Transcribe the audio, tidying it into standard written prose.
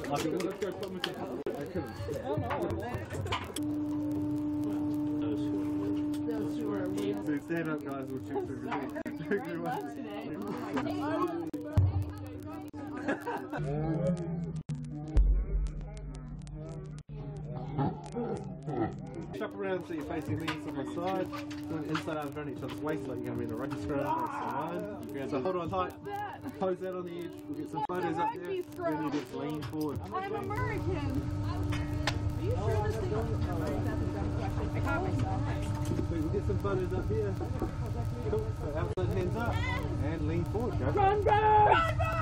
Let's go put them stand up, guys. We'll check through Shop around so you're facing me to my side. Doing inside arms around each other's waist like you're going to be in a rugby scrum. So hold on tight. Pose that on the edge. We'll get some photos up there. Then you just lean forward. I'm American. Are you sure this thing? I caught myself. We'll get some photos up here. Cool. So outside hands up and lean forward. Go. Run, bro! Run, bro!